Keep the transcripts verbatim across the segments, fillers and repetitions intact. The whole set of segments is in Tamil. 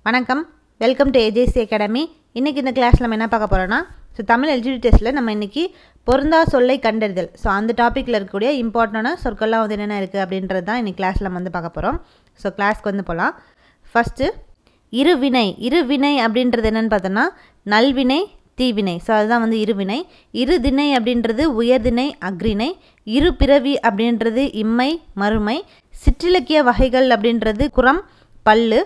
வணக்கம், வெல்கம் டு ஏஜேசி அகாடமி. இன்றைக்கி இந்த கிளாஸில் நம்ம என்ன பார்க்க போகிறோன்னா, ஸோ தமிழ் எல்ஜிடி டெஸ்ட்டில் நம்ம இன்றைக்கி பொருந்தா சொல்லை கண்டறிதல், ஸோ அந்த டாப்பிக்கில் இருக்கக்கூடிய இம்பார்ட்டண்டான சொற்கள்லாம் வந்து என்னென்ன இருக்குது அப்படின்றது தான் இன்றைக்கி கிளாஸில் நம்ம வந்து பார்க்க போகிறோம். ஸோ கிளாஸ்க்கு வந்து போகலாம். ஃபஸ்ட்டு இருவினை. இருவினை அப்படின்றது என்னென்னு பார்த்தோன்னா, நல்வினை, தீவினை. ஸோ அதுதான் வந்து இருவினை. இருதிணை அப்படின்றது உயர்திணை, அக்ரிணை. இரு பிறவி அப்படின்றது இம்மை, மறுமை. சிற்றிலக்கிய வகைகள் அப்படின்றது குரம், பல்லு.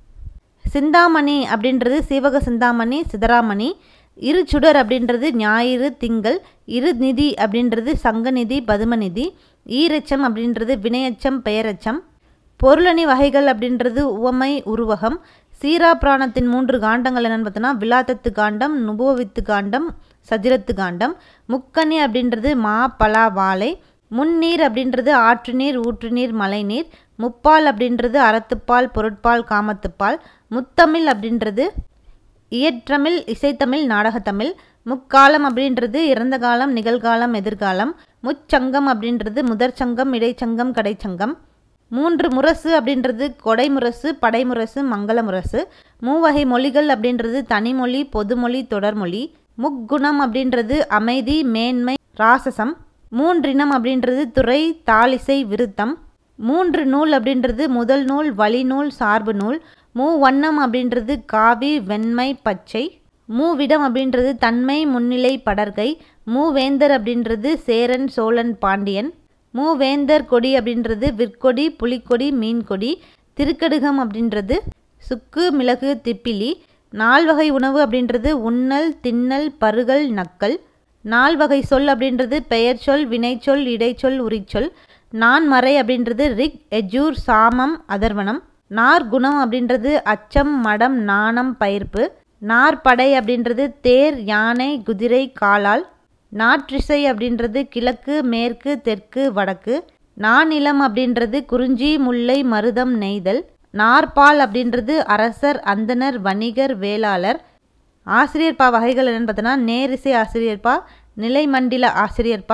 சிந்தாமணி அப்படின்றது சீவக சிந்தாமணி, சிதறாமணி. இரு சுடர் அப்படின்றது ஞாயிறு, திங்கள். இரு நிதி அப்படின்றது சங்கநிதி, பதுமநிதி. ஈரச்சம் அப்படின்றது வினையச்சம், பெயரச்சம். பொருளணி வகைகள் அப்படின்றது உவமை, உருவகம். சீரா பிராணத்தின் மூன்று காண்டங்கள் என்னென்னு பார்த்தோன்னா, விலாத்தத்து காண்டம், நுபுவவித்து காண்டம், சஜிரத்து காண்டம். முக்கணி அப்படின்றது மா, பலா, வாழை. முன்னீர் அப்படின்றது ஆற்று நீர், ஊற்று நீர், மழை நீர். முப்பால் அப்படின்றது அறத்துப்பால், பொருட்பால், காமத்துப்பால். முத்தமிழ் அப்படின்றது இயற்றமிழ், இசைத்தமிழ், நாடகத்தமிழ். முக்காலம் அப்படின்றது இறந்த காலம், நிகழ்காலம், எதிர்காலம். முச்சங்கம் அப்படின்றது முதற்சங்கம், இடைச்சங்கம், கடைச்சங்கம். மூன்று முரசு அப்படின்றது கொடைமுரசு, படைமுரசு, மங்கள முரசு. மூவகை மொழிகள் அப்படின்றது தனிமொழி, பொதுமொழி, தொடர்மொழி. முக்குணம் அப்படின்றது அமைதி, மேன்மை, ராசசம். மூன்றினம் அப்படின்றது துறை, தாளிசை, விருத்தம். மூன்று நூல் அப்படின்றது முதல் நூல், வழிநூல், சார்பு நூல். மூவண்ணம் அப்படின்றது காவி, வெண்மை, பச்சை. மூவிடம் அப்படின்றது தன்மை, முன்னிலை, படர்கை. மூவேந்தர் அப்படின்றது சேரன், சோழன், பாண்டியன். மூவேந்தர் கொடி அப்படின்றது விற்கொடி, புலிக்கொடி, மீன்கொடி. திருக்கடுகம் அப்படின்றது சுக்கு, மிளகு, திப்பிலி. நால்வகை உணவு அப்படின்றது உண்ணல், தின்னல், பருகல், நக்கல். நால்வகை சொல் அப்படின்றது பெயர் சொல், வினைச்சொல், இடைச்சொல், உரிச்சொல். நான்மறை அப்படின்றது ரிக், எஜூர், சாமம், அதர்வனம். நார்குணம் அப்படின்றது அச்சம், மடம், நாணம், பயிர்ப்பு. நாற்படை அப்படின்றது தேர், யானை, குதிரை, காலால். நாற்றிசை அப்படின்றது கிழக்கு, மேற்கு, தெற்கு, வடக்கு. நானிலம் அப்படின்றது குறிஞ்சி, முல்லை, மருதம், நெய்தல். நாற்பால் அப்படின்றது அரசர், அந்தனர், வணிகர், வேளாளர். ஆசிரியர்பா வகைகள் என்னென்னு பார்த்தோன்னா, நேரிசை ஆசிரியர்பா, நிலைமண்டில ஆசிரியர்பா,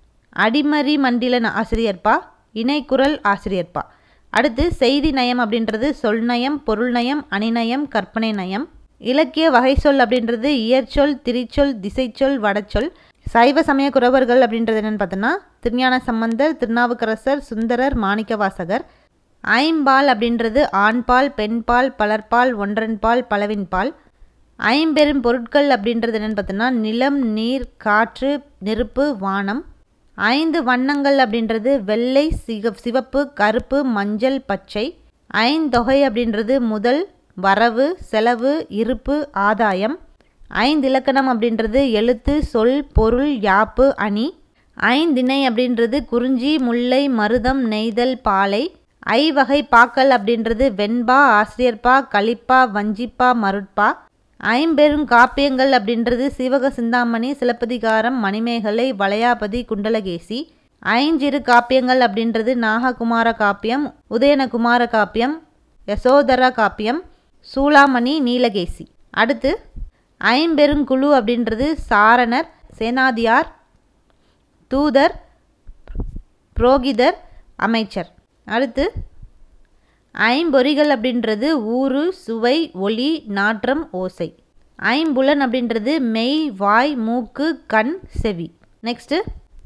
அடிமறி மண்டில ஆசிரியர்பா, இணைக்குரல் ஆசிரியர்பா. அடுத்து செய்தி நயம் அப்படின்றது சொல்நயம், பொருள் நயம், அணிநயம், கற்பனை நயம். இலக்கிய வகை சொல் அப்படின்றது இயற்சொல், திரிச்சொல், திசைச்சொல், வடச்சொல். சைவ சமய குரவர்கள் அப்படின்றது என்னென்னு பார்த்தோன்னா, திருஞான சம்பந்தர், திருநாவுக்கரசர், சுந்தரர், மாணிக்கவாசகர். ஐம்பால் அப்படின்றது ஆண்பால், பெண்பால், பலர்பால், ஒன்றன்பால், பலவின்பால். ஐம்பெரும் பொருட்கள் அப்படின்றது என்னென்னு பார்த்தோன்னா, நிலம், நீர், காற்று, நெருப்பு, வானம். ஐந்து வண்ணங்கள் அப்படின்றது வெள்ளை, சிக சிவப்பு, கருப்பு, மஞ்சள், பச்சை. ஐந்தொகை அப்படின்றது முதல், வரவு, செலவு, இருப்பு, ஆதாயம். ஐந்து இலக்கணம் அப்படின்றது எழுத்து, சொல், பொருள், யாப்பு, அணி. ஐந்திணை அப்படின்றது குறிஞ்சி, முல்லை, மருதம், நெய்தல், பாலை. ஐவகை பாக்கள் அப்படின்றது வெண்பா, ஆசிரியர்பா, கலிப்பா, வஞ்சிப்பா, மருட்பா. ஐம்பெரும் காப்பியங்கள் அப்படின்றது சீவக சிந்தாமணி, சிலப்பதிகாரம், மணிமேகலை, வளையாபதி, குண்டலகேசி. ஐஞ்சிறு காப்பியங்கள் அப்படின்றது நாககுமார காப்பியம், உதயனகுமார காப்பியம், யசோதரா காப்பியம், சூளாமணி, நீலகேசி. அடுத்து ஐம்பெருங்குழு அப்படின்றது சாரணர், சேனாதியார், தூதர், புரோகிதர், அமைச்சர். அடுத்து ஐம்பொறிகள் அப்படின்றது ஊறு, சுவை, ஒளி, நாற்றம், ஓசை. ஐம்புலன் அப்படின்றது மெய், வாய், மூக்கு, கண், செவி. நெக்ஸ்ட்டு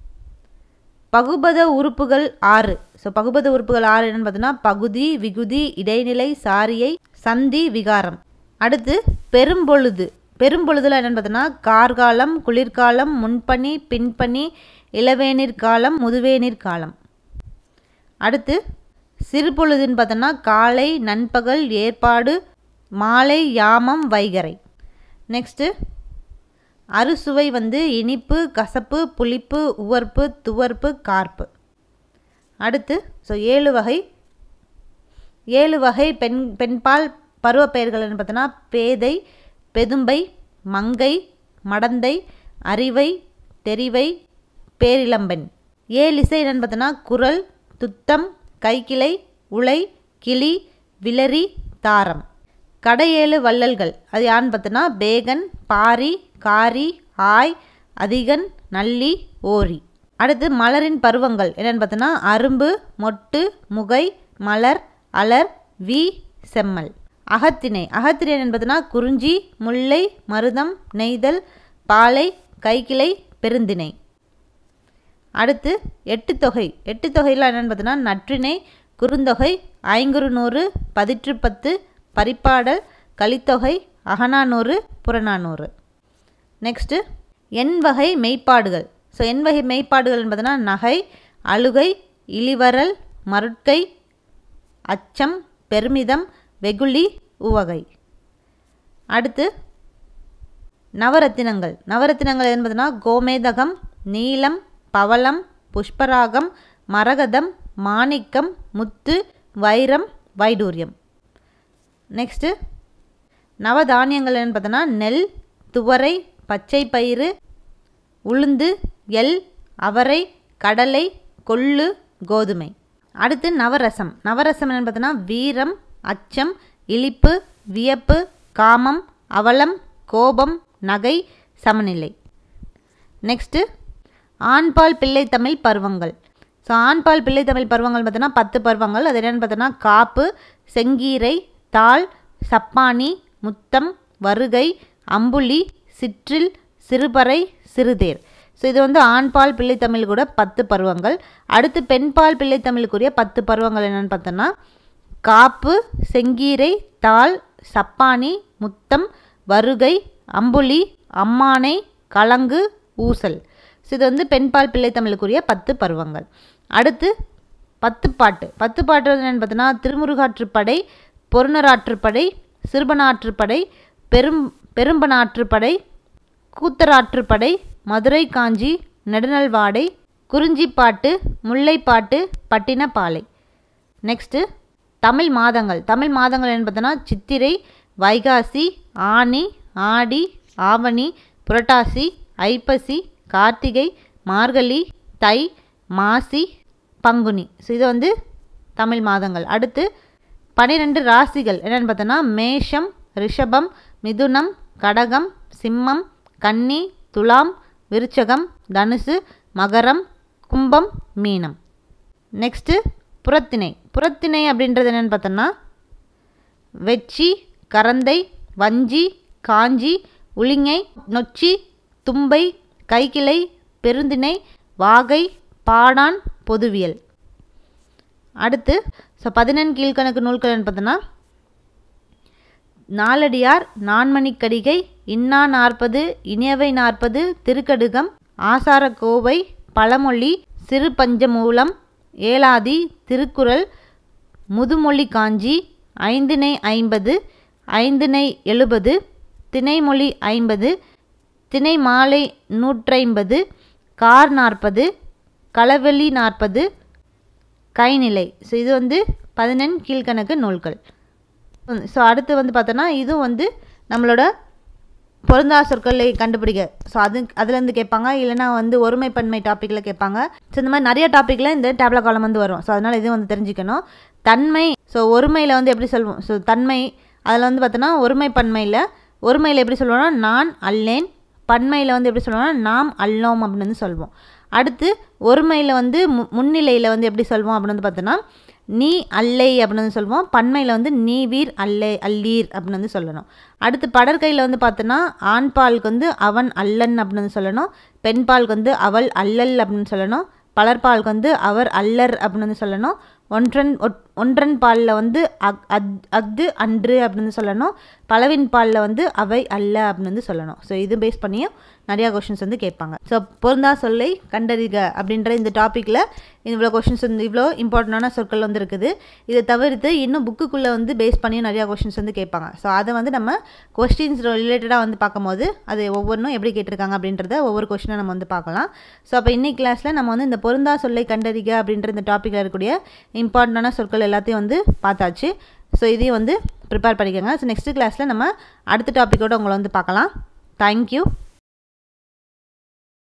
பகுபத உறுப்புகள் ஆறு. ஸோ பகுபத உறுப்புகள் ஆறு என்னென்னு பார்த்தோன்னா, பகுதி, விகுதி, இடைநிலை, சாரியை, சந்தி, விகாரம். அடுத்து பெரும்பொழுது. பெரும்பொழுதுல என்னென்னு பார்த்தோன்னா, கார்காலம், குளிர்காலம், முன்பனி, பின்பனி, இளவேநீர் காலம், முதுவேநீர் காலம். அடுத்து சிறுபொழுதுன்னு பார்த்தோன்னா, காலை, நண்பகல், ஏற்பாடு, மாலை, யாமம், வைகரை. நெக்ஸ்ட்டு அறுசுவை வந்து இனிப்பு, கசப்பு, புளிப்பு, உவர்ப்பு, துவர்ப்பு, கார்ப்பு. அடுத்து ஸோ ஏழு வகை. ஏழு வகை பெண் பெண்பால் பருவப்பெயர்கள்னு பார்த்தோன்னா, பேதை, பெதும்பை, மங்கை, மடந்தை, அறிவை, தெரிவை, பேரிளம்பெண். ஏழு இசை என்னென்னு பார்த்தோன்னா, குரல், துத்தம், கைக்கிளை, உலை, கிளி, விளரி, தாரம். கடையேழு வள்ளல்கள் அது யான்னு பார்த்தோன்னா, பேகன், பாரி, காரி, ஆய், அதிகன், நல்லி, ஓரி. அடுத்து மலரின் பருவங்கள் என்னென்னு பார்த்தோன்னா, அரும்பு, மொட்டு, முகை, மலர், அலர், வி, செம்மல். அகத்திணை அகத்திணை என்பதுனா குறிஞ்சி, முல்லை, மருதம், நெய்தல், பாலை, கைக்கிளை, பெருந்திணை. அடுத்து எட்டு தொகை எட்டு தொகையில் என்னென்னு பார்த்தீங்கன்னா நற்றிணை, குறுந்தொகை, ஐங்குறுநூறு, பதிற்றுப்பத்து, பரிப்பாடல், கலித்தொகை, அகநானூறு, புறநானூறு. நெக்ஸ்ட்டு எண் வகை மெய்ப்பாடுகள். ஸோ எண் வகை மெய்ப்பாடுகள் என்பதுனா நகை, அழுகை, இளிவரல், மருட்கை, அச்சம், பெருமிதம், வெகுளி, உவகை. அடுத்து நவரத்தினங்கள் நவரத்தினங்கள் என்பதுனா கோமேதகம், நீலம், பவளம், புஷ்பராகம், மரகதம், மாணிக்கம், முத்து, வைரம், வைடூரியம். நெக்ஸ்ட்டு நவதானியங்கள் என்பதுனா நெல், துவரை, பச்சை பயிறு, உளுந்து, எள், அவரை, கடலை, கொள்ளு, கோதுமை. அடுத்து நவரசம் நவரசம் என்பதுனா வீரம், அச்சம், இளிப்பு, வியப்பு, காமம், அவலம், கோபம், நகை, சமநிலை. நெக்ஸ்ட்டு ஆண்பால் பிள்ளை தமிழ் பருவங்கள். ஸோ ஆண்பால் பிள்ளை தமிழ் பருவங்கள் பார்த்தோன்னா பத்து பருவங்கள். அது என்னென்னு பார்த்தோன்னா காப்பு, செங்கீரை, தாள், சப்பானி, முத்தம், வருகை, அம்புலி, சிற்றில், சிறுபறை, சிறுதேர். ஸோ இது வந்து ஆண்பால் பிள்ளை தமிழ் கூட பத்து பருவங்கள். அடுத்து பெண்பால் பிள்ளை தமிழுக்குரிய பத்து பருவங்கள் என்னென்னு பார்த்தோன்னா காப்பு, செங்கீரை, தாள், சப்பானி, முத்தம், வருகை, அம்புலி, அம்மானை, கலங்கு, ஊசல். ஸோ இது வந்து பெண்பால் பிள்ளை தமிழுக்குரிய பத்து பருவங்கள். அடுத்து பத்து பாட்டு பத்து பாட்டு என்னென்னு பார்த்தோன்னா திருமுருகாற்றுப்படை, பொருணராற்றுப்படை, சிறுபனாற்றுப்படை, பெரும் பெரும்பனாற்றுப்படை, கூத்தராற்றுப்படை, மதுரை காஞ்சி, நெடுநல்வாடை, குறிஞ்சிப்பாட்டு, முல்லைப்பாட்டு, பட்டினப்பாலை. நெக்ஸ்ட்டு தமிழ் மாதங்கள் தமிழ் மாதங்கள் என்பதுனா சித்திரை, வைகாசி, ஆனி, ஆடி, ஆவணி, புரட்டாசி, ஐப்பசி, கார்த்திகை, மார்கழி, தை, மாசி, பங்குனி. ஸோ இது வந்து தமிழ் மாதங்கள். அடுத்து பன்னிரெண்டு ராசிகள் என்னென்னு பார்த்தோன்னா மேஷம், ரிஷபம், மிதுனம், கடகம், சிம்மம், கன்னி, துலாம், விருச்சகம், தனுசு, மகரம், கும்பம், மீனம். நெக்ஸ்ட்டு புறத்திணை புறத்திணை அப்படின்றது என்னென்னு பார்த்தோன்னா வெச்சி, கரந்தை, வஞ்சி, காஞ்சி, உளிங்கை, நொச்சி, தும்பை, கைக்கிளை, பெருந்திணை, வாகை, பாடான், பொதுவியல். அடுத்து ஸோ பதினெண் கீழ்கணக்கு நூல்கள்னு பார்த்தோன்னா நாலடியார், நான்மணிக்கடிகை, இன்னா நாற்பது, இனியவை நாற்பது, திருக்கடுகம், ஆசாரக்கோவை, பழமொழி, சிறு பஞ்சமூலம், ஏலாதி, திருக்குறள், முதுமொழி காஞ்சி, ஐந்திணை ஐம்பது, ஐந்திணை எழுபது, திணைமொழி ஐம்பது, திணை மாலை நூற்றைம்பது, கார் நாற்பது, களவெளி நாற்பது, கைநிலை. ஸோ இது வந்து பதினெண் கீழ்கணக்கு நூல்கள். ஸோ அடுத்து வந்து பார்த்தோன்னா இதுவும் வந்து நம்மளோட பொருந்தா சொற்களை கண்டுபிடிக்க. ஸோ அது அதுலேருந்து கேட்பாங்க, இல்லைனா வந்து ஒருமைப்பன்மை டாப்பிக்கில் கேட்பாங்க. ஸோ இந்த மாதிரி நிறைய டாப்பிக்கில் இந்த டேப்லா காலம் வந்து வரும். ஸோ அதனால் இதுவும் வந்து தெரிஞ்சுக்கணும். தன்மை, ஸோ ஒருமையில் வந்து எப்படி சொல்வோம், ஸோ தன்மை அதில் வந்து பார்த்தோன்னா ஒருமைப்பன்மையில் ஒருமையில் எப்படி சொல்லுவோம்னா நான் அல்லேன், பன்மையில் வந்து எப்படி சொல்லுவோம்னா நாம் அல்லோம் அப்படின்னு வந்து சொல்வோம். அடுத்து ஒருமையில் வந்து மு முன்னிலையில் வந்து எப்படி சொல்வோம் அப்படின்னு வந்து பார்த்தோன்னா நீ அல்லை அப்படின்னு வந்து சொல்லுவோம். பன்மையில் வந்து நீ வீர் அல்லை அல்லீர் அப்படின்னு வந்து சொல்லணும். அடுத்து படற்கையில் வந்து பார்த்தோன்னா ஆண்பாலுக்கு வந்து அவன் அல்லன் அப்படின்னு வந்து சொல்லணும். பெண்பாலுக்கு வந்து அவள் அல்லல் அப்படின்னு சொல்லணும். பலர்பாலுக்கு வந்து அவர் அல்லர் அப்படின்னு வந்து சொல்லணும். ஒன்றன் ஒன்றன் பாலில் வந்து அக் அத் அஃது அன்று அப்படின்னு சொல்லணும். பலவின் பாலில் வந்து அவை அல்ல அப்படின்னு வந்து சொல்லணும். ஸோ இது பேஸ் பண்ணியும் நிறையா கொஷின்ஸ் வந்து கேட்பாங்க. ஸோ பொருந்தா சொல்லை கண்டறிக அப்படின்ற இந்த டாப்பிக்கில் இவ்வளோ கொஷின்ஸ் வந்து இவ்வளோ இம்பார்ட்டண்டான சொற்கள் வந்து இருக்குது. இதை தவிர்த்து இன்னும் புக்குக்குள்ளே வந்து பேஸ் பண்ணியும் நிறையா கொஷின்ஸ் வந்து கேட்பாங்க. ஸோ அதை வந்து நம்ம கொஸ்டின்ஸ் ரிலேட்டடாக வந்து பார்க்கும்போது அது ஒவ்வொன்றும் எப்படி கேட்டிருக்காங்க அப்படின்றத ஒவ்வொரு கொஷினை நம்ம வந்து பார்க்கலாம். ஸோ அப்போ இன்னைக்கு கிளாஸில் நம்ம வந்து இந்த பொருந்தா சொல்லை கண்டறிக அப்படின்ற இந்த டாப்பிக்கில் இருக்கக்கூடிய இம்பார்ட்டண்டான சொற்கள் எல்லாத்தையும் வந்து பார்த்தாச்சு. ஸோ இதையும் வந்து ப்ரிப்பேர் பண்ணிக்கோங்க. ஸோ நெக்ஸ்ட் கிளாஸில் நம்ம அடுத்த டாப்பிக்கோடு உங்களை வந்து பார்க்கலாம். தேங்க்யூ.